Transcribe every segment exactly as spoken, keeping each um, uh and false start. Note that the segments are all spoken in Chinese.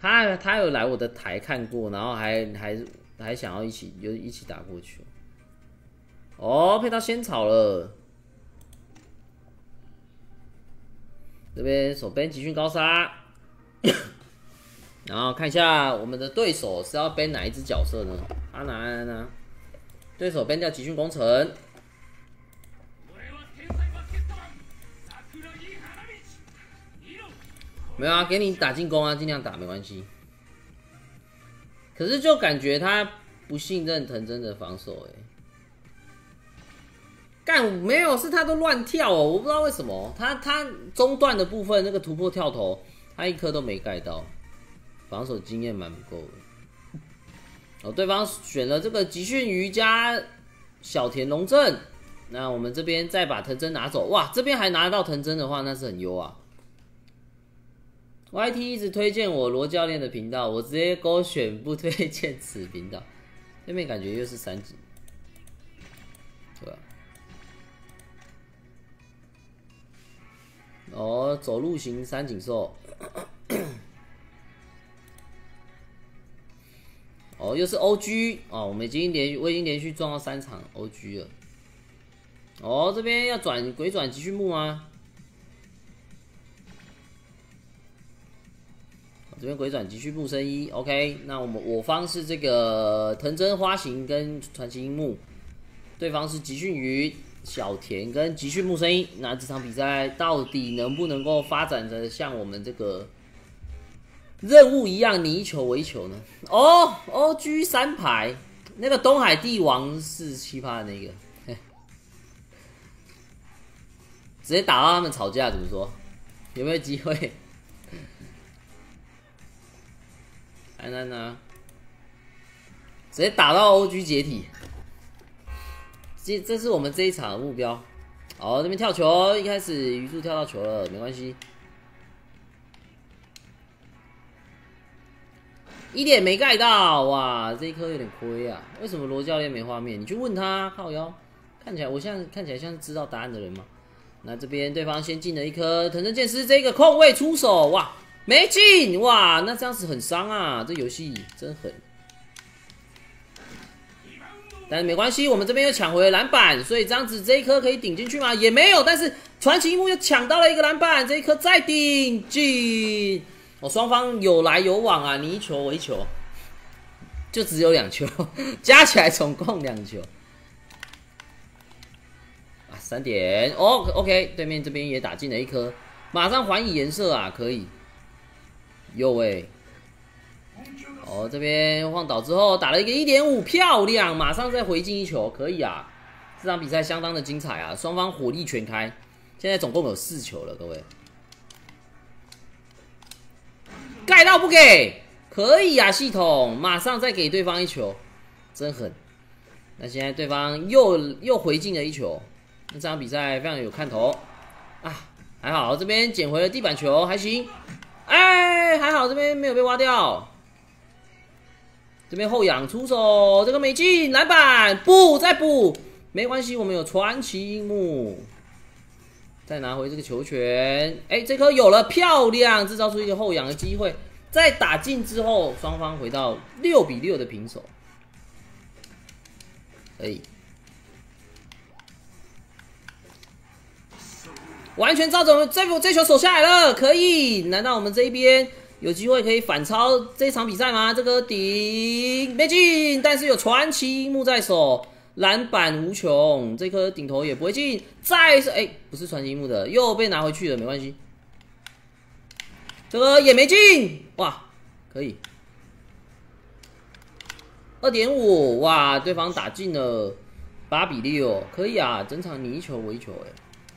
他他有来我的台看过，然后还还还想要一起就一起打过去。哦，配到仙草了。这边手边集训高沙，然后看一下我们的对手是要编哪一只角色呢？阿南安呢？对手编掉集训工程。没有啊，给你打进攻啊，尽量打没关系。可是就感觉他不信任藤真的防守、欸，哎，干没有，是他都乱跳哦，我不知道为什么，他他中段的部分那个突破跳投，他一颗都没盖到，防守经验蛮不够的。哦，对方选了这个集训瑜伽小田龙正，那我们这边再把藤真拿走，哇，这边还拿得到藤真的话，那是很优啊。Y T 一直推荐我罗教练的频道，我直接勾选不推荐此频道。对面感觉又是三井，对吧？哦，走路型三井兽。哦，又是 O G 哦，我们已经连我已经连续撞到三场 O G 了。哦，这边要转鬼转集训木吗？这边鬼转急续木生一 ，OK， 那我们我方是这个藤真花形跟传奇樱木，对方是集训鱼小田跟集训木生一。那这场比赛到底能不能够发展的像我们这个任务一样，你一球我一球呢？哦 ，O G 三排，那个东海帝王是七趴的那个，直接打到他们吵架，怎么说？有没有机会？安安啊，直接打到 O G 解体，这这是我们这一场的目标。好，这边跳球，一开始鱼柱跳到球了，没关系，一点没盖到，哇，这一颗有点亏啊！为什么罗教练没画面？你去问他，靠腰，看起来我现在看起来像是知道答案的人吗？那这边对方先进了一颗藤真剑师，这个空位出手，哇！没进哇，那这样子很伤啊！这游戏真狠，但是没关系，我们这边又抢回了篮板，所以这样子这一颗可以顶进去吗？也没有，但是传奇樱木又抢到了一个篮板，这一颗再顶进。哦，双方有来有往啊，你一球我一球，就只有两球，加起来总共两球。啊，三点哦 ，OK， 对面这边也打进了一颗，马上还以颜色啊，可以。右位，哦，这边晃倒之后打了一个 一点五， 漂亮，马上再回进一球，可以啊。这场比赛相当的精彩啊，双方火力全开，现在总共有四球了，各位。盖到不给，可以啊，系统马上再给对方一球，真狠。那现在对方又又回进了一球，那这场比赛非常有看头啊，还好这边捡回了地板球，还行。哎，还好这边没有被挖掉。这边后仰出手，这个没进，篮板补再补，没关系，我们有传奇樱木，再拿回这个球权。哎，这颗有了，漂亮，制造出一个后仰的机会。再打进之后，双方回到六比六的平手。哎，完全照着我们这这球守下来了，可以？难道我们这一边有机会可以反超这场比赛吗？这个顶没进，但是有传奇樱木在手，篮板无穷，这颗顶头也不会进。再是哎，不是传奇樱木的，又被拿回去了，没关系。这个也没进，哇，可以。二点五，哇，对方打进了八比六，可以啊，整场你一球我一球，哎。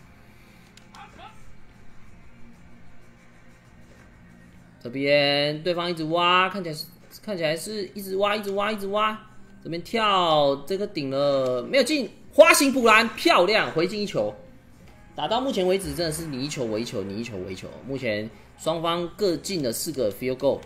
这边对方一直挖，看起来是看起来是一直挖，一直挖，一直挖。这边跳这个顶了，没有进，花形补篮，漂亮，回进一球。打到目前为止，真的是你一球我一球，你一球我一球。目前双方各进了四个 field goal。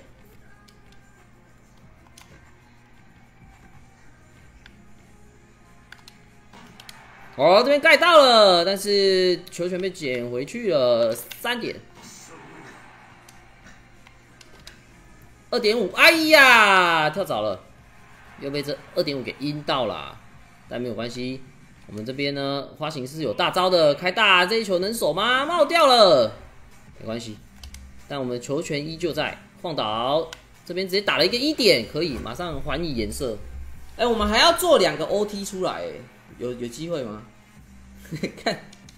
哦，这边盖到了，但是球权被捡回去了，三点。 二点五，哎呀，跳早了，又被这二点五给阴到了，但没有关系。我们这边呢，花形是有大招的，开大这一球能守吗？冒掉了，没关系。但我们的球权依旧在，晃倒这边直接打了一个一点，可以马上还以颜色。哎、欸，我们还要做两个 O T 出来，有有机会吗？看，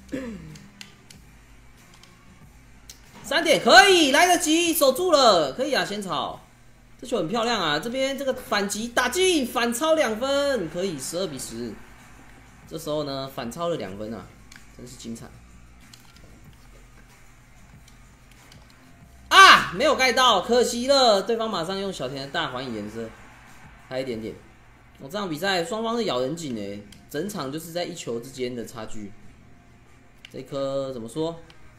三点可以来得及，守住了，可以啊，仙草，这球很漂亮啊，这边这个反击打进，反超两分，可以十二比十。这时候呢，反超了两分啊，真是精彩。啊，没有盖到，可惜了。对方马上用小田的大还以颜色，还一点点。我、哦、这场比赛双方是咬人紧诶，整场就是在一球之间的差距。这颗怎么说？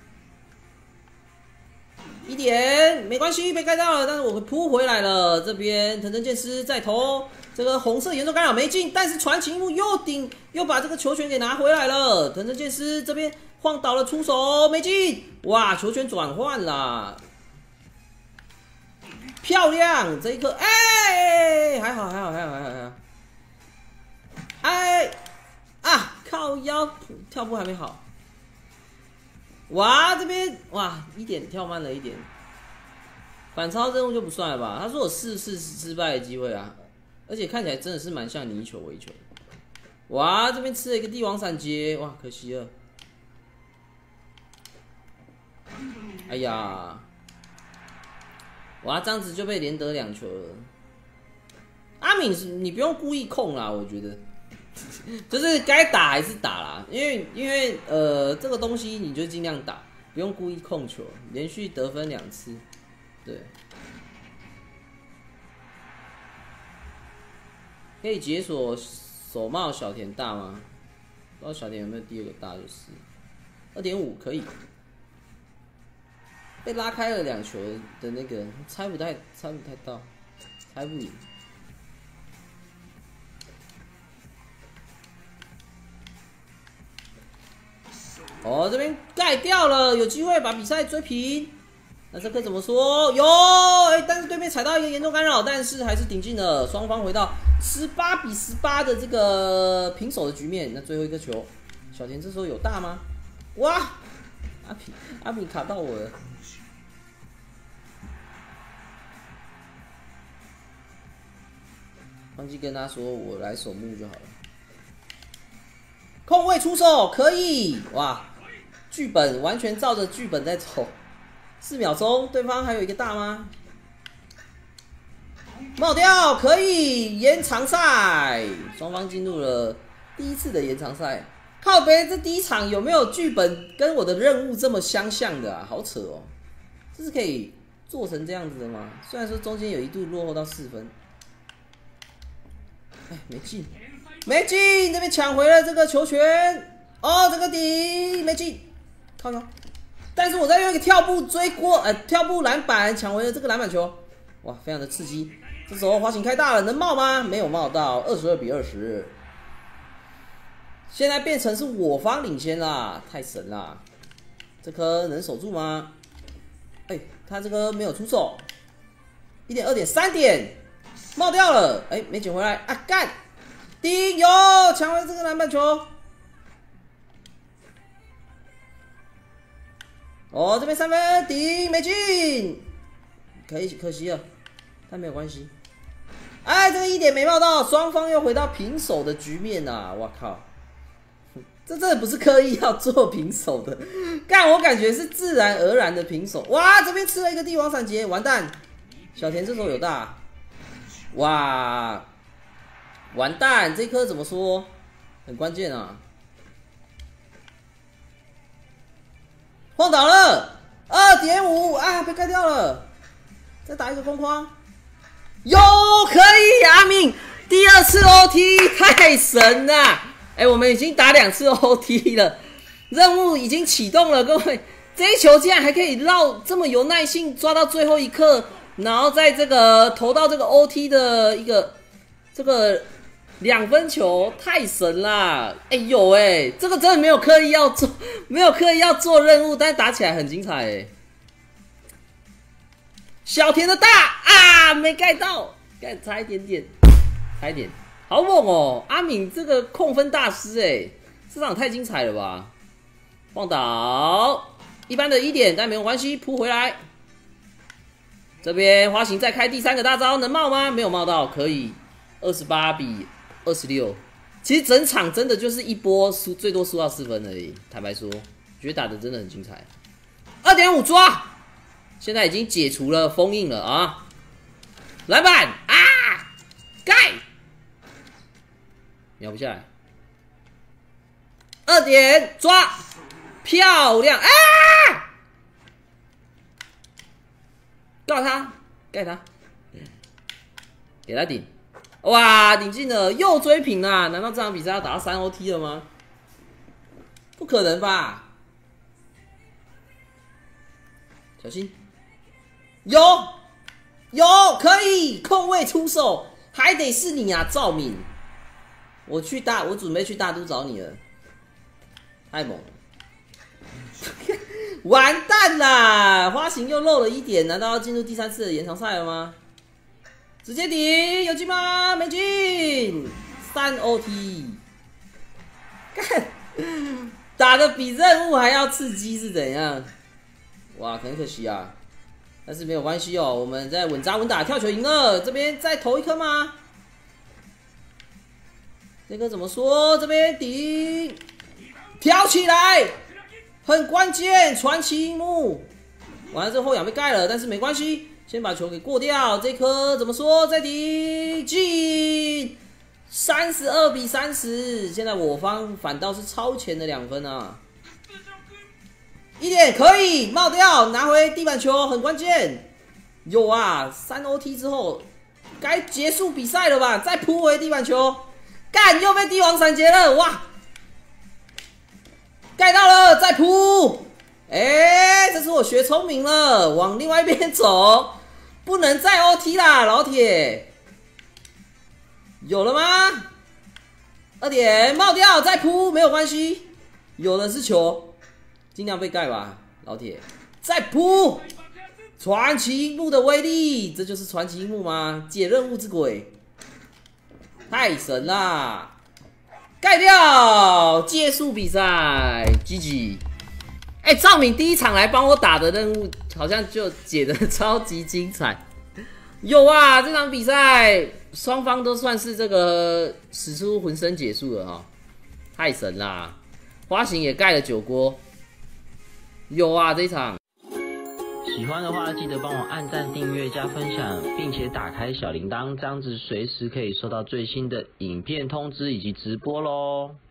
一点没关系，被盖到了，但是我扑回来了。这边藤真剑师在投，这个红色严重干扰没进，但是传奇木又顶又把这个球权给拿回来了。藤真剑师这边晃倒了出手没进，哇，球权转换啦，漂亮！这一颗，哎，还好还好还好还好还好，哎啊，靠腰跳步还没好。哇，这边哇一点跳慢了一点，反超任务就不算了吧？他说有四次失败的机会啊，而且看起来真的是蛮像你一球我一球。哇，这边吃了一个帝王闪劫，哇，可惜了。哎呀，哇，这样子就被连得两球了。阿敏，你不用故意控啦，我觉得。就是该打还是打啦，因为因为呃这个东西你就尽量打，不用故意控球，连续得分两次，对，可以解锁手帽小田大吗？不知道小田有没有第二个大就是，二点五可以，被拉开了两球的那个猜不太猜不太到，猜不赢。哦，这边盖掉了，有机会把比赛追平。那这颗怎么说？有，哎、欸，但是对面踩到一个严重干扰，但是还是顶进了。双方回到十八比十八的这个平手的局面。那最后一个球，小田这时候有大吗？哇，阿平阿平卡到我了。忘记跟他说我来守木就好了。空位出手可以，哇！剧本完全照着剧本在走，四秒钟，对方还有一个大吗？冒掉可以，延长赛，双方进入了第一次的延长赛。靠北，这第一场有没有剧本跟我的任务这么相像的啊？好扯哦，这是可以做成这样子的吗？虽然说中间有一度落后到四分，哎，没进，没进，那边抢回了这个球权。哦，这个底没进。靠腰，但是我在用一个跳步追过，呃，跳步篮板抢回了这个篮板球，哇，非常的刺激。这时候花形开大了，能冒吗？没有冒到，二十二比二十。现在变成是我方领先啦，太神啦！这颗能守住吗？哎、欸，他这颗没有出手，一点、二点、三点，冒掉了，哎、欸，没捡回来啊！干，顶有抢回这个篮板球。哦，这边三分顶没进，可以可惜了，但没有关系。哎，这个一点没冒到，双方又回到平手的局面呐、啊！我靠，这真的不是刻意要做平手的，干我感觉是自然而然的平手。哇，这边吃了一个帝王闪劫，完蛋！小田这时候有大，哇，完蛋！这颗怎么说？很关键啊！晃倒了，二点五啊，被盖掉了。再打一个空框，有可以，阿敏第二次 O T 太神了！哎、欸，我们已经打两次 O T 了，任务已经启动了，各位，这一球竟然还可以绕这么有耐性抓到最后一刻，然后在这个投到这个 O T 的一个这个。两分球太神啦！哎呦哎，这个真的没有刻意要做，没有刻意要做任务，但是打起来很精彩哎。 小田的大啊，没盖到，盖差一点点，差一点，好猛哦！阿敏这个控分大师哎，这场太精彩了吧！晃倒，一般的一点，但没有关系，扑回来。这边花形再开第三个大招，能冒吗？没有冒到，可以，二十八比二十六。其实整场真的就是一波输，最多输到四分而已。坦白说，觉得打的真的很精彩。二点五抓。现在已经解除了封印了啊！篮板啊，盖，秒不下来。二点抓，漂亮啊！告他，盖他，给他顶，哇，顶进了，又追平啊！难道这场比赛要打到三 O T 了吗？不可能吧！小心。有，有，可以空位出手，还得是你啊，赵敏！我去大，我准备去大都找你了，太猛了，完蛋啦！花形又漏了一点，难道要进入第三次的延长赛了吗？直接顶，有进吗？没进，三 O T， 干，打的比任务还要刺激是怎样？哇，很可惜啊。但是没有关系哦，我们在稳扎稳打，跳球赢了。这边再投一颗吗？这个怎么说？这边顶，跳起来，很关键，传奇一幕。完了之后后仰被盖了，但是没关系，先把球给过掉。这颗怎么说？再顶进，三十二比三十。现在我方反倒是超前的两分啊。一点可以冒掉，拿回地板球，很关键。有啊，三 O T 之后该结束比赛了吧？再扑回地板球，干又被帝王闪截了，哇！盖到了，再扑。哎，这次我学聪明了，往另外一边走，不能再 O T 啦，老铁。有了吗？二点冒掉，再扑没有关系，有的是球。尽量被盖吧，老铁！再扑，传奇樱木的威力，这就是传奇樱木吗？解任务之鬼，太神啦！盖掉，结束比赛 ，G G。哎，赵敏第一场来帮我打的任务，好像就解得超级精彩。有啊，这场比赛双方都算是这个使出浑身解数了哈、哦，太神啦！花形也盖了九锅。有啊，这一场。 喜欢的话，记得帮我按赞、订阅、加分享，并且打开小铃铛，这样子随时可以收到最新的影片通知以及直播咯。